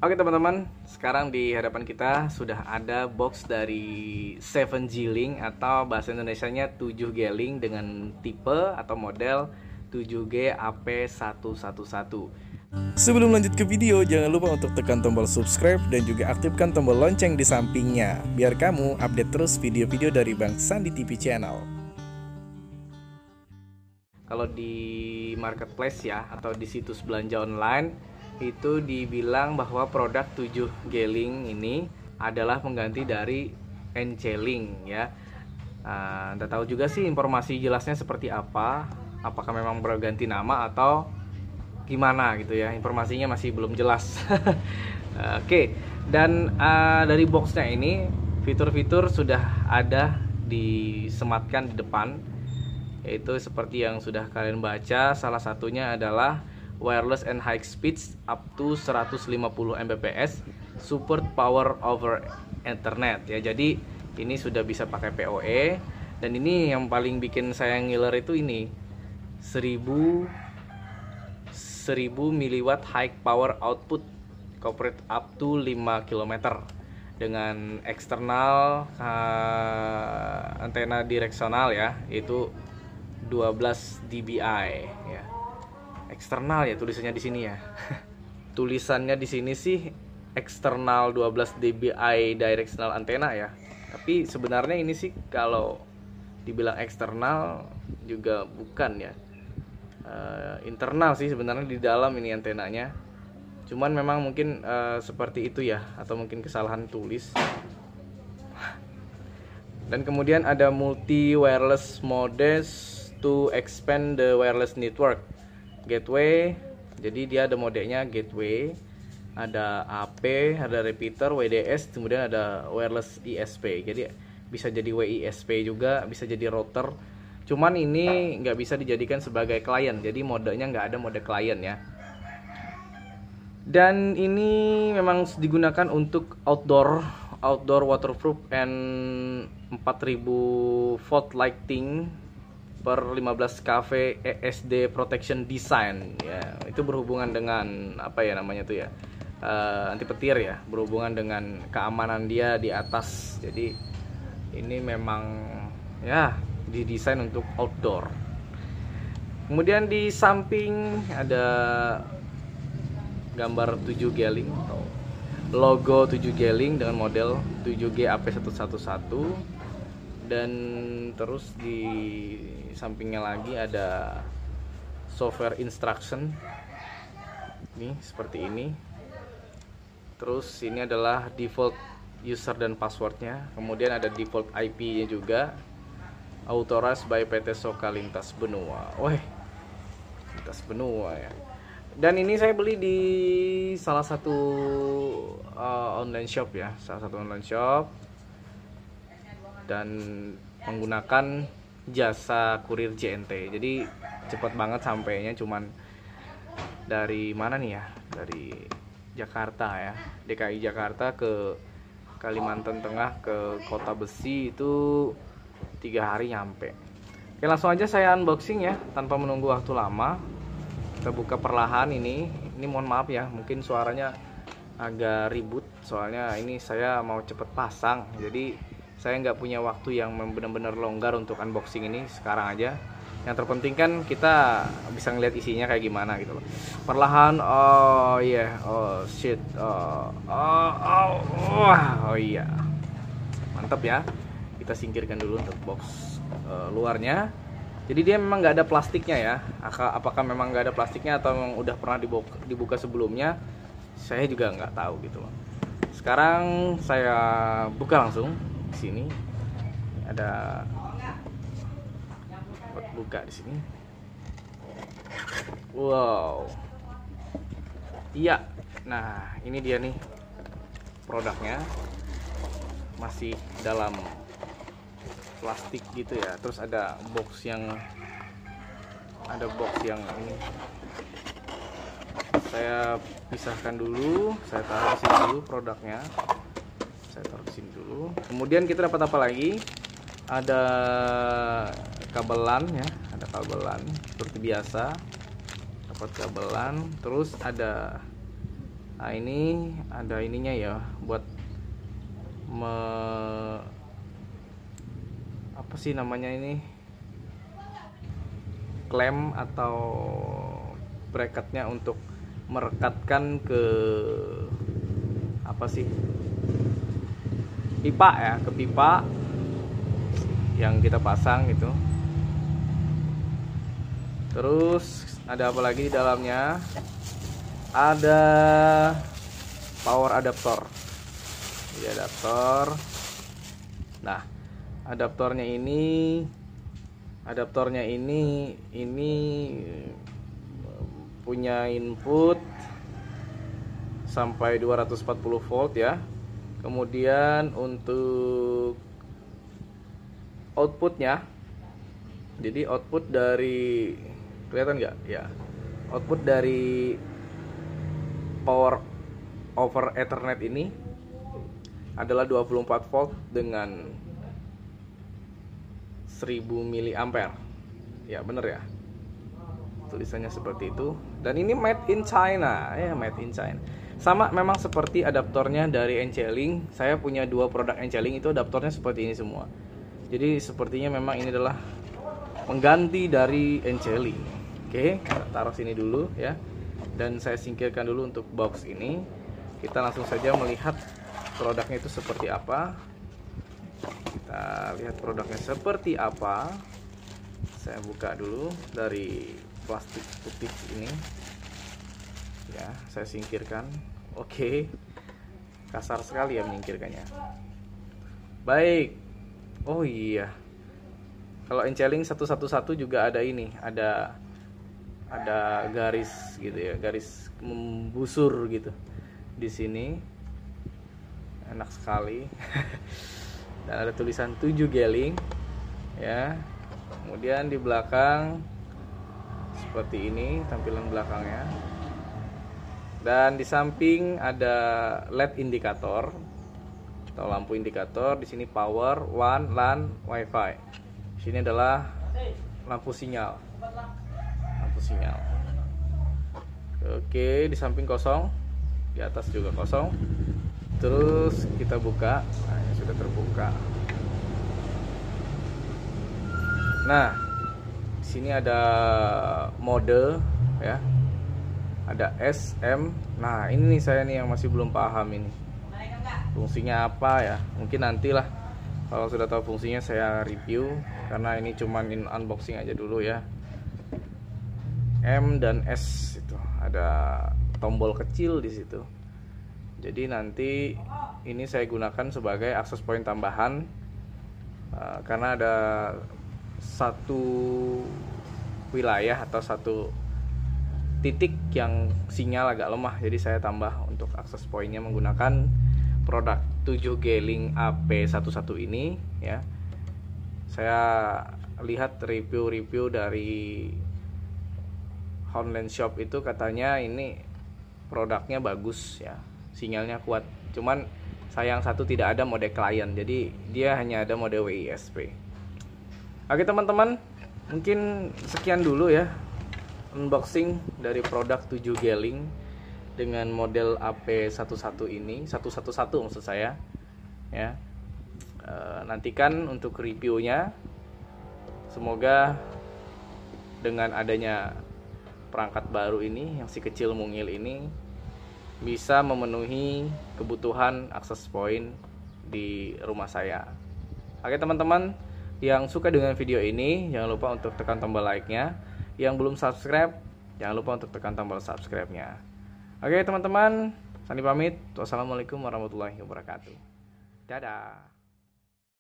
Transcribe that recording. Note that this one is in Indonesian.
Oke teman-teman, sekarang di hadapan kita sudah ada box dari 7G-Link atau bahasa Indonesianya 7G-Link dengan tipe atau model 7G AP111. Sebelum lanjut ke video, jangan lupa untuk tekan tombol subscribe dan juga aktifkan tombol lonceng di sampingnya, biar kamu update terus video-video dari Bang Sandi TV Channel. Kalau di marketplace ya, atau di situs belanja online, itu dibilang bahwa produk 7G-Link ini adalah pengganti dari NC-Link ya. Anda tahu juga sih informasi jelasnya seperti apa, apakah memang berganti nama atau gimana gitu ya, informasinya masih belum jelas. Oke, dan dari boxnya ini fitur-fitur sudah ada disematkan di depan, yaitu seperti yang sudah kalian baca. Salah satunya adalah wireless and high speeds up to 150 Mbps, support power over Ethernet ya. Jadi ini sudah bisa pakai PoE, dan ini yang paling bikin saya ngiler itu ini 1000 mW high power output, coverage up to 5 km dengan eksternal antena direksional ya, itu 12 dBi ya. Eksternal ya tulisannya di sini ya. Tulisannya di sini sih eksternal 12 dBi directional antena ya. Tapi sebenarnya ini sih kalau dibilang eksternal juga bukan ya. Internal sih sebenarnya, di dalam ini antenanya. Cuman memang mungkin seperti itu ya, atau mungkin kesalahan tulis. Dan kemudian ada multi wireless modes to expand the wireless network. Gateway, jadi dia ada modenya gateway, ada AP, ada repeater, WDS, kemudian ada wireless ISP. Jadi bisa jadi WISP juga, bisa jadi router. Cuman ini nggak bisa dijadikan sebagai klien, jadi modenya nggak ada mode klien ya. Dan ini memang digunakan untuk outdoor waterproof and 4000 volt lighting per 15 kV ESD protection design ya. Itu berhubungan dengan apa ya namanya tuh ya, anti petir ya, berhubungan dengan keamanan dia di atas. Jadi ini memang ya didesain untuk outdoor. Kemudian di samping ada gambar 7G-Link atau logo 7G-Link dengan model 7G AP111. Dan terus di sampingnya lagi ada software instruction nih seperti ini. Terus ini adalah default user dan passwordnya. Kemudian ada default IP nya juga, authorized by PT Soka Lintas Benua. Wah, Lintas Benua ya. Dan ini saya beli di salah satu online shop ya, salah satu online shop, dan menggunakan jasa kurir JNT. Jadi cepat banget sampainya, cuman dari mana nih ya, dari Jakarta ya, DKI Jakarta ke Kalimantan Tengah ke Kota Besi itu 3 hari nyampe. Oke, langsung aja saya unboxing ya, tanpa menunggu waktu lama. Kita buka perlahan ini mohon maaf ya, mungkin suaranya agak ribut, soalnya ini saya mau cepet pasang, jadi saya nggak punya waktu yang benar-benar longgar untuk unboxing ini sekarang aja. Yang terpenting kan kita bisa ngeliat isinya kayak gimana gitu loh. Perlahan, oh iya, yeah. Oh shit, oh iya, mantap ya. Kita singkirkan dulu untuk box luarnya. Jadi dia memang nggak ada plastiknya ya. Apakah memang nggak ada plastiknya atau memang udah pernah dibuka sebelumnya? Saya juga nggak tahu gitu loh. Sekarang saya buka langsung. Di sini ada buka di sini. Wow. Iya. Nah, ini dia nih produknya. Masih dalam plastik gitu ya. Terus ada box yang ini. Saya pisahkan dulu, saya taruh di sini dulu produknya. Saya taruh di sini dulu. Kemudian kita dapat apa lagi? Ada kabelan ya, ada kabelan seperti biasa. Dapat kabelan, terus ada Nah, ini ada ininya ya, buat apa sih namanya ini, klem atau bracketnya untuk merekatkan ke apa sih, pipa ya, ke pipa yang kita pasang gitu. Terus ada apa lagi di dalamnya? Ada power adaptor. Ini adaptor. Nah, adaptornya ini punya input sampai 240 volt ya. Kemudian untuk outputnya, jadi output dari, kelihatan nggak ya, output dari power over Ethernet ini adalah 24 volt dengan 1000 mA. Ya bener ya, tulisannya seperti itu. Dan ini made in China ya, made in China. Sama memang seperti adaptornya dari NC-Link. Saya punya 2 produk NC-Link, itu adaptornya seperti ini semua. Jadi sepertinya memang ini adalah pengganti dari NC-Link. Oke, kita taruh sini dulu ya. Dan saya singkirkan dulu untuk box ini. Kita langsung saja melihat produknya itu seperti apa. Kita lihat produknya seperti apa. Saya buka dulu dari plastik putih ini ya, saya singkirkan. Oke, kasar sekali ya menyingkirkannya. Baik. Oh iya, kalau NC-Link 111 juga ada ini, ada garis gitu ya, garis membusur gitu di sini. Enak sekali. Dan ada tulisan 7G link ya. Kemudian di belakang seperti ini tampilan belakangnya. Dan di samping ada LED indikator atau lampu indikator. Di sini power, WAN, LAN, WiFi. Di sini adalah lampu sinyal. Sinyal. Oke, di samping kosong, di atas juga kosong. Terus kita buka. Nah, ini sudah terbuka. Nah, di sini ada mode ya. Ada SM. Nah, ini nih saya nih yang masih belum paham ini. Fungsinya apa ya? Mungkin nantilah kalau sudah tahu fungsinya saya review, karena ini cuman unboxing aja dulu ya. M dan S itu ada tombol kecil di situ. Jadi nanti ini saya gunakan sebagai akses point tambahan, karena ada satu wilayah atau satu titik yang sinyal agak lemah. Jadi saya tambah untuk akses pointnya menggunakan produk 7G Link AP11 ini ya. Saya lihat review-review dari online shop itu katanya ini produknya bagus ya, sinyalnya kuat. Cuman sayang satu, tidak ada mode klien, jadi dia hanya ada mode WISP. Oke teman-teman, mungkin sekian dulu ya unboxing dari produk 7G Link dengan model AP11 ini, 111 maksud saya ya. Nantikan untuk reviewnya. Semoga dengan adanya perangkat baru ini yang si kecil mungil ini bisa memenuhi kebutuhan akses point di rumah saya. Oke teman-teman, yang suka dengan video ini jangan lupa untuk tekan tombol like-nya. Yang belum subscribe jangan lupa untuk tekan tombol subscribe-nya. Oke teman-teman, Sandi pamit. Wassalamualaikum warahmatullahi wabarakatuh. Dadah.